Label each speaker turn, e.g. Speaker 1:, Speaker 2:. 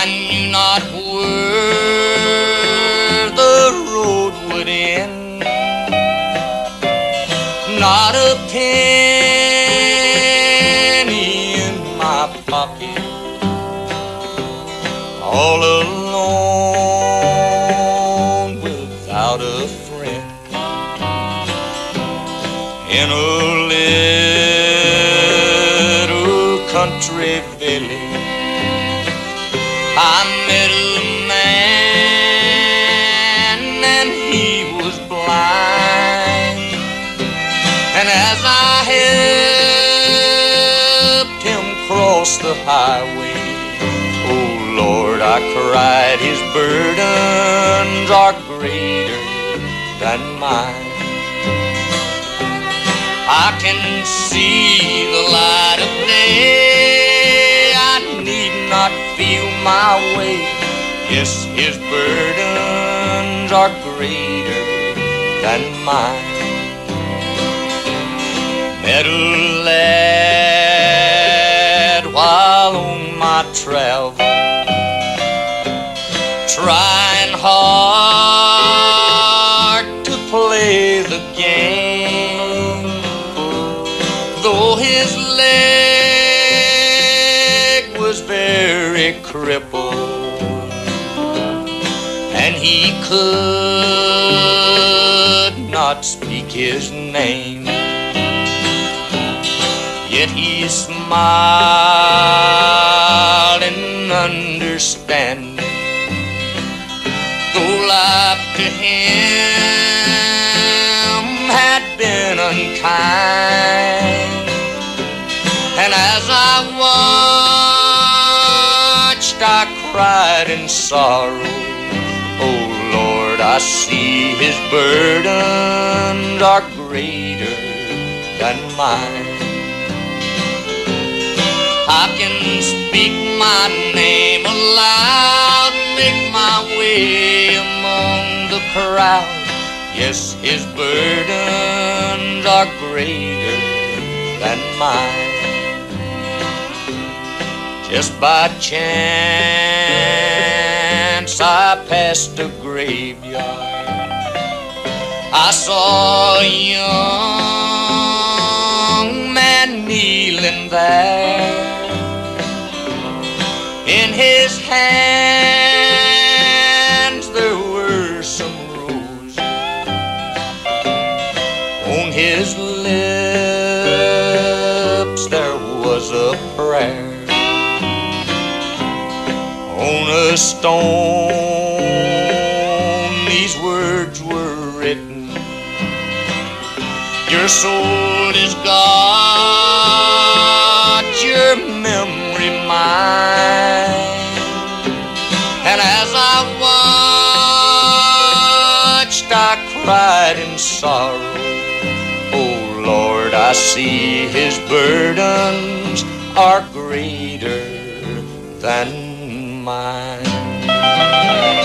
Speaker 1: knew not where the road would end. Not a penny in my pocket, all alone without a friend. In a little country village, I met a man and he was blind. And as I helped him cross the highway, oh Lord, I cried, his burdens are greater than mine. I can see the light of day, I need not feel my way. Yes, his burdens are greater than mine. Met a lad while on my travel, trying hard to play the game. Though his leg was very crippled and he could not speak his name, yet he smiled in understanding, though life to him had been unkind. And as I watched, I cried in sorrow, oh Lord, I see his burdens are greater than mine. I can speak my name aloud, make my way among the crowd. Yes, his burdens are greater than mine. Just by chance I passed a graveyard, I saw a young man kneeling there. In his hands there were some roses, on his lips there was a prayer. On a stone these words were written, your soul is God, your memory mine. And as I watched, I cried in sorrow, oh Lord, I see his burdens are greater than mine.